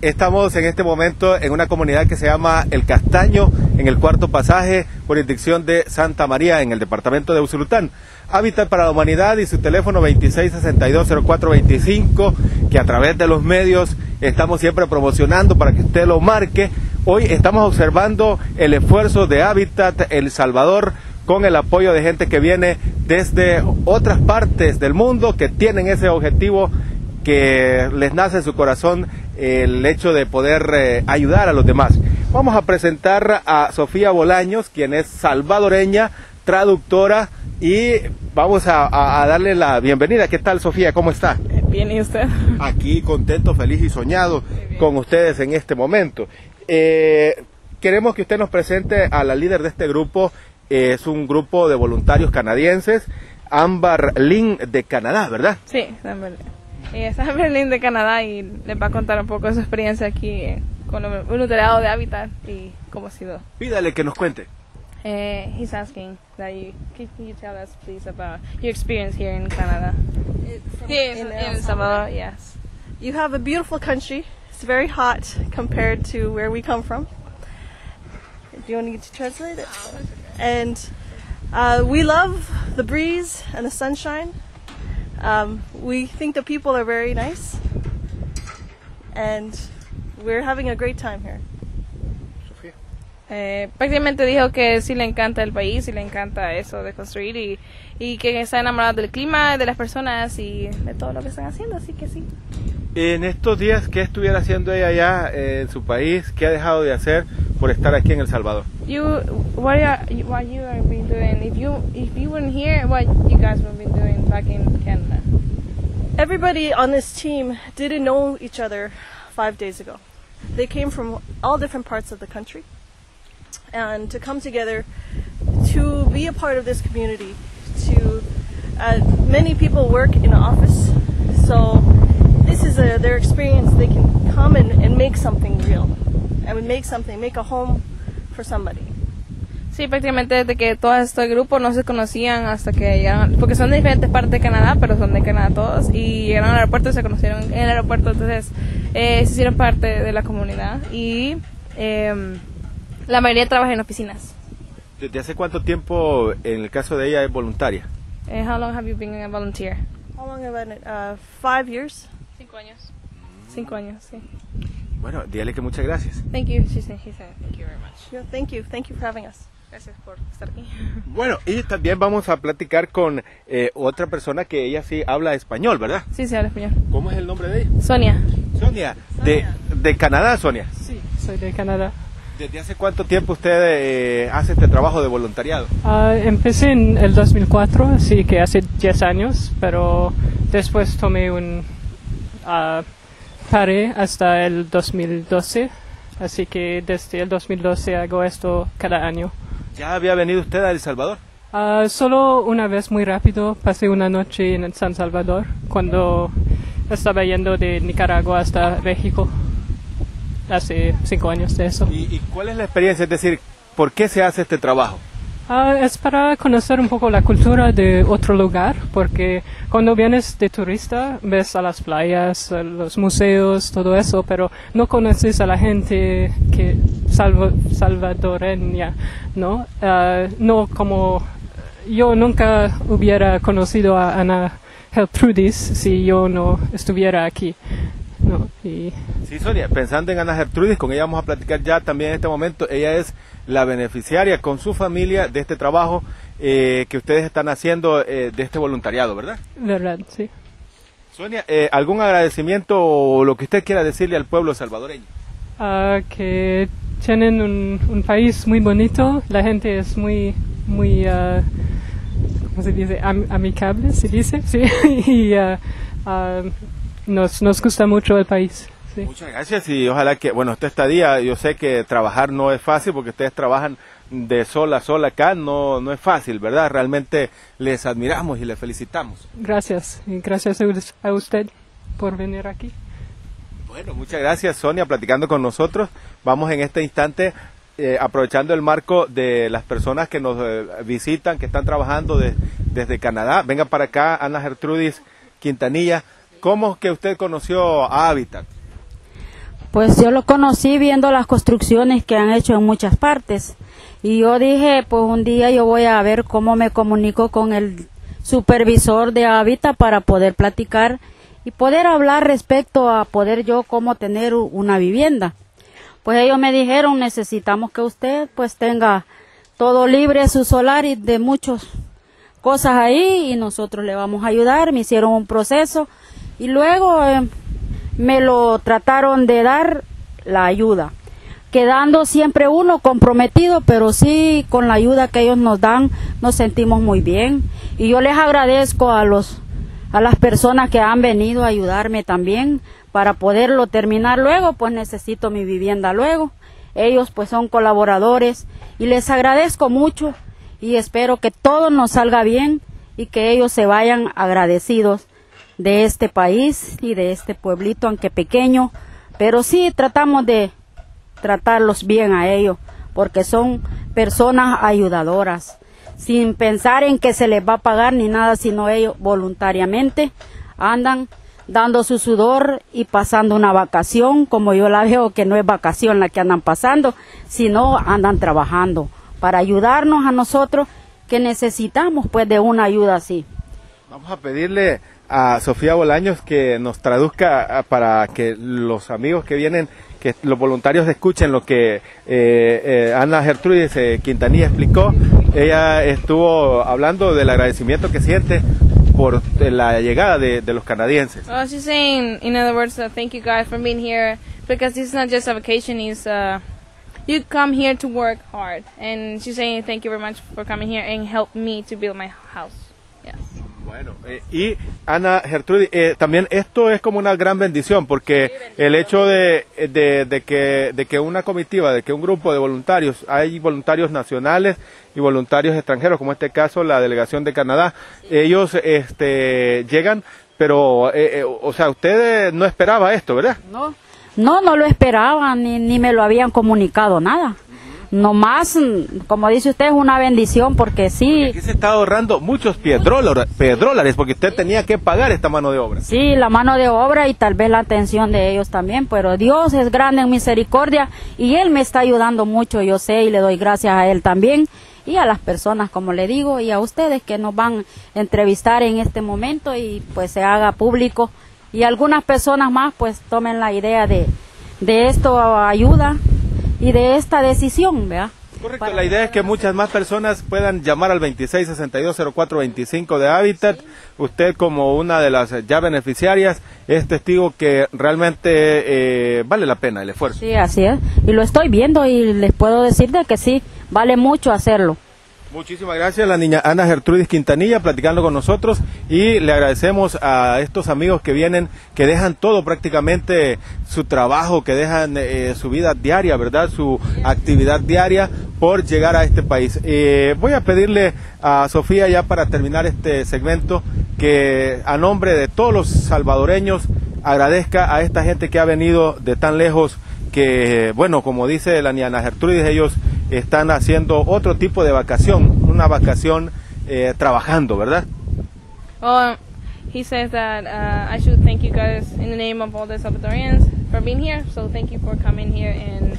Estamos en este momento en una comunidad que se llama El Castaño, en el Cuarto Pasaje, jurisdicción de Santa María, en el departamento de Usulután. Hábitat para la Humanidad y su teléfono 2662-0425, que a través de los medios estamos siempre promocionando para que usted lo marque. Hoy estamos observando el esfuerzo de Hábitat El Salvador con el apoyo de gente que viene desde otras partes del mundo, que tienen ese objetivo que les nace en su corazón, el hecho de poder ayudar a los demás. Vamos a presentar a Sofía Bolaños, quien es salvadoreña, traductora, y vamos a darle la bienvenida. ¿Qué tal, Sofía? ¿Cómo está? Bien, ¿y usted? Aquí contento, feliz y soñado con ustedes en este momento. Queremos que usted nos presente a la líder de este grupo. Es un grupo de voluntarios canadienses, Amber Lynn de Canadá, ¿verdad? Sí, Amber. Es Amber Lynn de Canadá y les va a contar un poco de su experiencia aquí con el voluntariado de Hábitat y cómo ha sido. Pídale que nos cuente. He's asking that can you tell us please about your experience here in Canada? In El Salvador, yes. You have a beautiful country. It's very hot compared to where we come from. Do you want me to translate it? And we love the breeze and the sunshine. We think the people are very nice, and we're having a great time here. Prácticamente dijo que sí le encanta el país y le encanta eso de construir y que está enamorado del clima, de las personas y de todo lo que están haciendo, así que sí. En estos días, ¿qué estuviera haciendo ella allá en su país? ¿Qué ha dejado de hacer por estar aquí en El Salvador? What you have been doing? If you weren't here, what you guys have been doing back in Canada? Everybody on this team didn't know each other 5 days ago. They came from all different parts of the country, and to come together to be a part of this community. Many people work in an office, so this is their experience. They can come and make something real, and make a home for somebody. Sí, prácticamente desde que todo este grupo no se conocían hasta que llegaron, porque son de diferentes partes de Canadá, pero son de Canadá todos, y llegaron al aeropuerto y se conocieron en el aeropuerto, entonces se hicieron parte de la comunidad y la mayoría trabaja en oficinas. ¿Desde hace cuánto tiempo, en el caso de ella, es voluntaria? How long have you been a volunteer? How long have I been? 5 years. 5 años. 5 años, sí. Bueno, dígale que muchas gracias. Thank you, he said thank you very much. Yeah, thank you for having us. Gracias por estar aquí. Bueno, y también vamos a platicar con otra persona que ella sí habla español, ¿verdad? Sí, habla español. ¿Cómo es el nombre de ella? Sonia. Sonia. De Canadá, Sonia. Sí, soy de Canadá. ¿Desde hace cuánto tiempo usted hace este trabajo de voluntariado? Empecé en el 2004, así que hace 10 años, pero después tomé paré hasta el 2012, así que desde el 2012 hago esto cada año. ¿Ya había venido usted a El Salvador? Solo una vez, muy rápido, pasé una noche en San Salvador, cuando estaba yendo de Nicaragua hasta México. Hace 5 años de eso. ¿Y cuál es la experiencia? Es decir, ¿por qué se hace este trabajo? Es para conocer un poco la cultura de otro lugar, porque cuando vienes de turista ves a las playas, a los museos, todo eso, pero no conoces a la gente que salvadoreña, ¿no? No como yo nunca hubiera conocido a Ana Gertrudis si yo no estuviera aquí. No, Sí, Sonia, pensando en Ana Gertrudis, con ella vamos a platicar ya también en este momento. Ella es la beneficiaria con su familia de este trabajo que ustedes están haciendo de este voluntariado, ¿verdad? Verdad, sí. Sonia, ¿algún agradecimiento o lo que usted quiera decirle al pueblo salvadoreño? Que tienen un país muy bonito, la gente es muy ¿cómo se dice? Amigable, ¿se dice? Sí, y nos gusta mucho el país. Sí. Muchas gracias y ojalá que, bueno, esta estadía, yo sé que trabajar no es fácil porque ustedes trabajan de sol a sol acá, no es fácil, ¿verdad? Realmente les admiramos y les felicitamos. Gracias, y gracias a usted por venir aquí. Bueno, muchas gracias, Sonia, platicando con nosotros. Vamos en este instante aprovechando el marco de las personas que nos visitan, que están trabajando desde Canadá. Venga para acá, Ana Gertrudis Quintanilla. ¿Cómo es que usted conoció a Hábitat? Pues yo lo conocí viendo las construcciones que han hecho en muchas partes. Y yo dije, pues un día yo voy a ver cómo me comunico con el supervisor de Hábitat para poder platicar y poder hablar respecto a poder yo cómo tener una vivienda. Pues ellos me dijeron, necesitamos que usted pues tenga todo libre, su solar y de muchas cosas ahí, y nosotros le vamos a ayudar. Me hicieron un proceso y luego me lo trataron de dar la ayuda, quedando siempre uno comprometido, pero sí con la ayuda que ellos nos dan nos sentimos muy bien. Y yo les agradezco a las personas que han venido a ayudarme también para poderlo terminar luego, pues necesito mi vivienda luego. Ellos pues son colaboradores y les agradezco mucho y espero que todo nos salga bien y que ellos se vayan agradecidos de este país y de este pueblito, aunque pequeño, pero sí tratamos de tratarlos bien a ellos, porque son personas ayudadoras, sin pensar en que se les va a pagar ni nada, sino ellos voluntariamente andan dando su sudor y pasando una vacación, como yo la veo, que no es vacación la que andan pasando, sino andan trabajando para ayudarnos a nosotros que necesitamos pues de una ayuda así. Vamos a pedirle a Sofía Bolaños que nos traduzca para que los amigos que vienen, que los voluntarios escuchen lo que Ana Gertrudis Quintanilla explicó. Ella estuvo hablando del agradecimiento que siente por la llegada de los canadienses. Oh, she's saying, in other words, thank you guys for being here, because this is not just a vacation, it's you come here to work hard, and she's saying thank you very much for coming here and help me to build my house. Yes. Bueno, y Ana Gertrudis, también esto es como una gran bendición, porque el hecho de que una comitiva, de que un grupo de voluntarios, hay voluntarios nacionales y voluntarios extranjeros, como en este caso la delegación de Canadá, ellos llegan, pero, o sea, usted no esperaba esto, ¿verdad? No lo esperaban, ni me lo habían comunicado, nada. Nomás, como dice usted, es una bendición, porque sí. Aquí se está ahorrando muchos petróleos, porque usted tenía que pagar esta mano de obra. Sí, la mano de obra y tal vez la atención de ellos también, pero Dios es grande en misericordia y Él me está ayudando mucho, yo sé, y le doy gracias a Él también, y a las personas, como le digo, y a ustedes que nos van a entrevistar en este momento y pues se haga público, y algunas personas más pues tomen la idea de esto, ayuda, y de esta decisión, ¿verdad? Correcto, la idea es que muchas más personas puedan llamar al 26620425 de Hábitat. Usted, como una de las ya beneficiarias, es testigo que realmente vale la pena el esfuerzo. Sí, así es, y lo estoy viendo y les puedo decir de que sí, vale mucho hacerlo. Muchísimas gracias, la niña Ana Gertrudis Quintanilla platicando con nosotros, y le agradecemos a estos amigos que vienen, que dejan todo prácticamente, su trabajo, que dejan su vida diaria, ¿verdad? Su actividad diaria por llegar a este país. Voy a pedirle a Sofía, ya para terminar este segmento, que a nombre de todos los salvadoreños agradezca a esta gente que ha venido de tan lejos, que, bueno, como dice la niña Ana Gertrudis, ellos están haciendo otro tipo de vacación, una vacación trabajando, ¿verdad? Well, he says that I should thank you guys in the name of all the Salvadorians for being here. So thank you for coming here and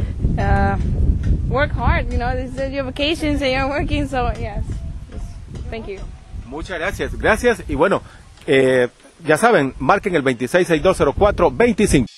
work hard. You know, this is your vacations and you're working, so yes, thank you. Muchas gracias, y bueno, ya saben, marquen el 26620425.